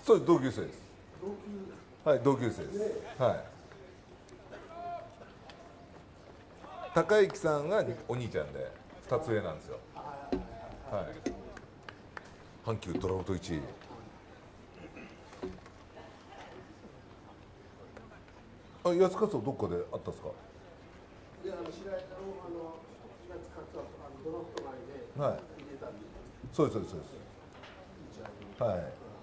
そうです、同級生です。はい、同級生です。はい。高之さんがお兄ちゃんで2つ上なんですよ。はい。阪急ドラフト1位。あ、安勝どっかであったんですか。 いや、白井さんを平塚とドラフト内ではい。 入れたんで。 そうです、そうです、そうです。はい。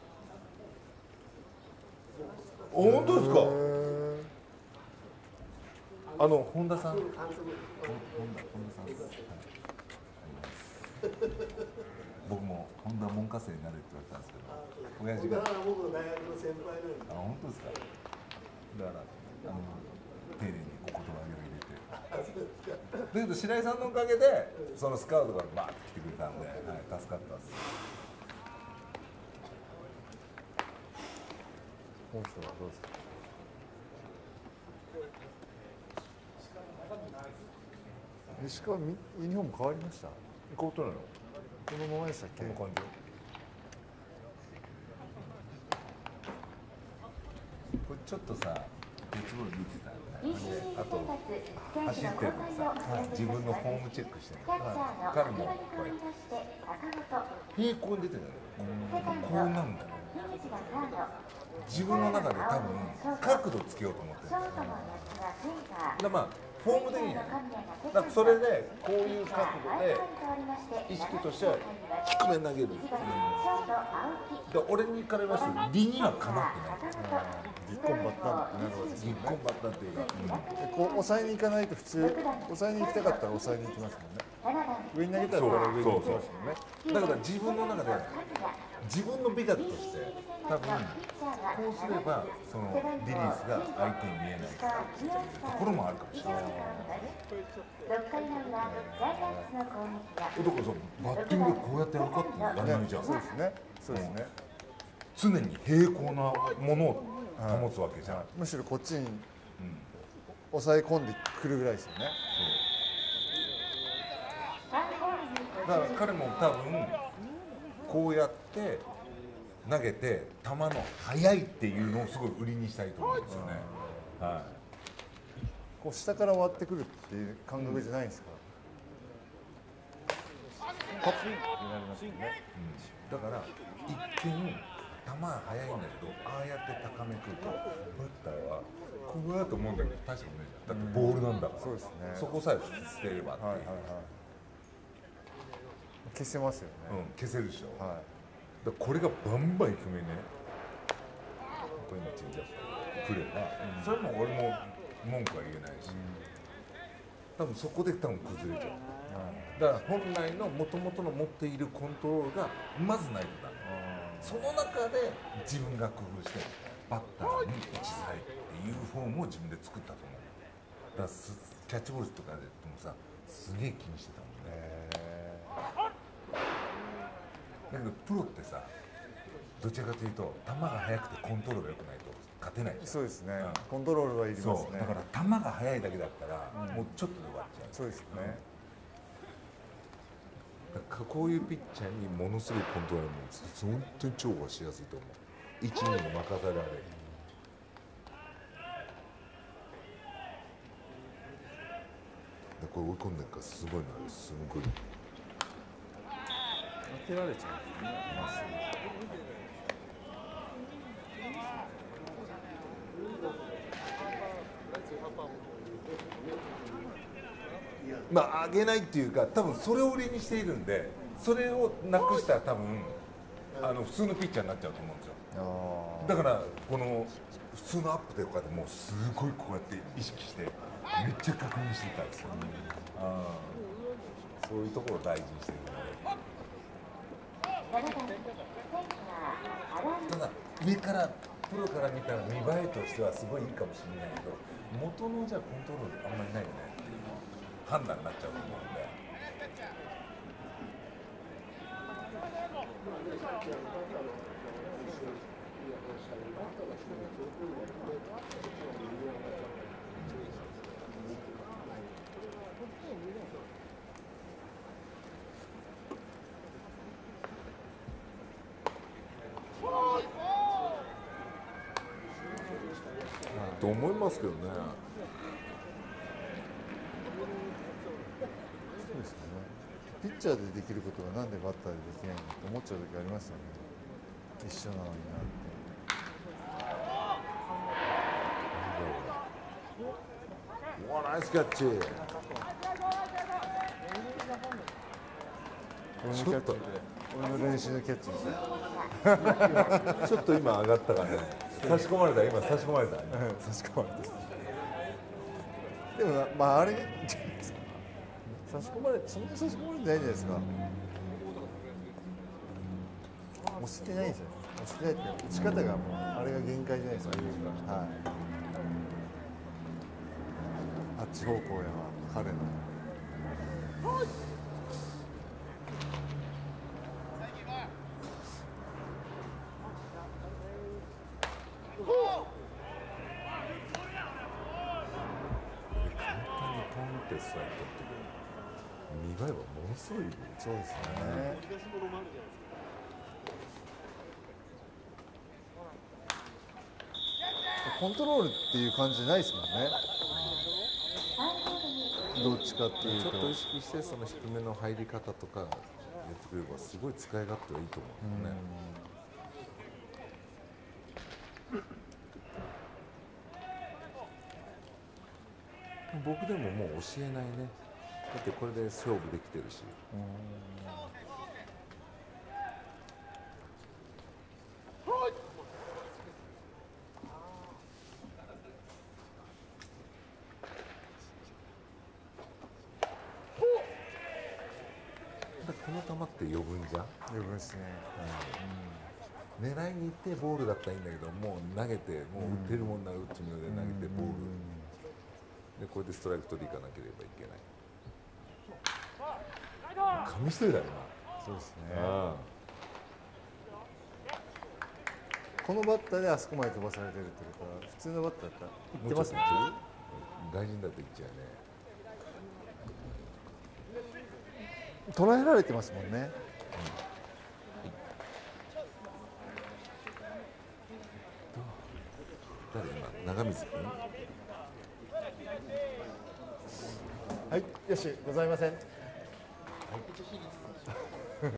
本当ですか。本田さん。本田さんです。僕も本田門下生になれって言われたんですけど、親父が。 僕の大学の先輩なんで。 あ、本当ですか。だから丁寧にお言葉を入れて。だけど白井さんのおかげでそのスカウトがバーッと来てくれたんで、はい、助かったです。 この人はどうですか。石川ユニフォーム変わりました。 変わってないの？ このままでしたっけ？ こんな感じ。これちょっちょっとさ、鉄棒見てたんだよね。あと走ってるのさ、自分のフォームチェックしてる。彼もこれ平行に出てるんだよ。こうなんだよ。自分の中で多分角度つけようと思ってるんですよ。だまあフォームでいいんやね。だからそれでこういう角度で意識としては低め投げる。で俺にから言わせると理にはかなってない。 ぎっこんばったんってなるわけですぎっよね。 こんばったっていうか、 こう抑えに行かないと普通抑えに行きたかったら抑えに行きますもんね。上に投げたら上に行きますもんね。 だから自分の中で自分の美学として多分こうすればそのリリースが相手に見えないからっていうところもあるかもしれない。だからさ、バッティングでこうやってやるかってやらないじゃん。 そうですね。そうですね。 常に平行なものを保つわけじゃん。 むしろこっちに抑え込んでくるぐらいですよね。 だから彼も多分こうやって投げて球の速いっていうのをすごい売りにしたいと思うんですよね。はい。 こう下から割ってくるっていう感覚じゃないですか。パッになりますよね。 だから一見球は速いんだけど、ああやって高めくるとバッターはこうやと思うんだけど大したことないじゃん。だってボールなんだから。 そうですね。 そこさえ捨てればっていう。 はいはいはい。消せますよね。 消せるでしょ。 はい。 だからこれがバンバン低めね。これ今チェンジアップくれば、それも俺も文句は言えないし、多分そこで多分崩れちゃう。だから本来の元々の持っているコントロールがまずないとダメ。その中で自分が工夫してバッターに打ちづらいっていうフォームを自分で作ったと思う。だからキャッチボールとかでもさ、すげえ気にしてたもんね。だけどプロってさ、どちらかというと球が速くてコントロールが良くないと勝てないじゃん。 そうですね。コントロールはいりますね。 そうだから球が速いだけだったら、もうちょっとで終わっちゃう。 そうですね。 こういうピッチャーにものすごいコントロールも本当に重宝しやすいと思う。一人に任せられる。これ追い込んでるからすごいな、すごい。 当てられちゃうんですね。まっすぐ。まあ上げないっていうか、多分それを売りにしているんで、それをなくしたら多分普通のピッチャーになっちゃうと思うんですよ。だからこの普通のアップでこうやってもうすごいこうやって意識してめっちゃ確認してたんですよ。そういうところを大事にしてるので。ただ上からプロから見たら見栄えとしてはすごいいいかもしれないけど、元のじゃあコントロールあんまりないよねっていう判断になっちゃうと思うんで。 思いますけどね。 そうですよね。ピッチャーでできることがなんでバッターでできないのって思っちゃう時ありますよね。一緒なのになって。 うわ、ナイスキャッチ。ちょっと俺の練習のキャッチみたいな。 ちょっと今上がったからね。差し込まれた、今差し込まれた。 差し込まれて。でもまああれ差し込まれそんなに差し込まれてないじゃないですか。押してないんですよ。押してないって打ち方がもうあれが限界じゃないですか。はい。あっち方向へは彼の。 ストライク取って見栄えはものすごい。 そうですね。コントロールっていう感じじゃないですもんね。どっちかっていうとちょっと意識してその低めの入り方とかやってくればすごい使い勝手はいいと思うんだよね。僕でももう教えないね。だってこれで勝負できてるし。この球って余分じゃん。 余分ですね。 狙いに行ってボールだったらいいんだけど、もう投げてもう打てるもんなら打つつもりで投げてボールで、これでストライク取りに行かなければいけない。紙一重だよな。 そうですね。このバッターであそこまで飛ばされてるってことは普通のバッターだったら行ってますね。 外人だと言っちゃうね。 捉えられてますもんね。 誰今長水君。 はい、よしございません。